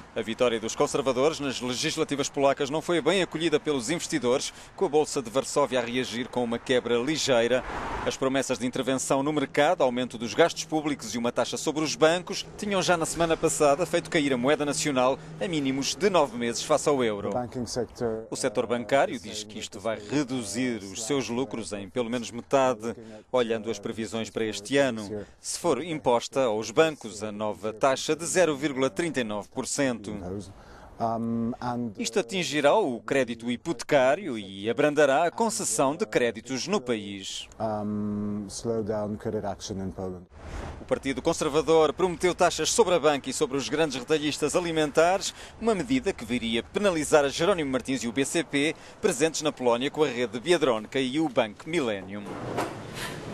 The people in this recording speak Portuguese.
A vitória dos conservadores nas legislativas polacas não foi bem acolhida pelos investidores, com a Bolsa de Varsóvia a reagir com uma quebra ligeira. As promessas de intervenção no mercado, aumento dos gastos públicos e uma taxa sobre os bancos tinham já na semana passada feito cair a moeda nacional a mínimos de 9 meses face ao euro. O setor bancário diz que isto vai reduzir os seus lucros em pelo menos metade, olhando as previsões para este ano, se for imposta aos bancos a nova taxa de 0,39%. Isto atingirá o crédito hipotecário e abrandará a concessão de créditos no país. O Partido Conservador prometeu taxas sobre a banca e sobre os grandes retalhistas alimentares, uma medida que viria penalizar a Jerónimo Martins e o BCP, presentes na Polónia com a rede Biedronka e o Banco Millennium.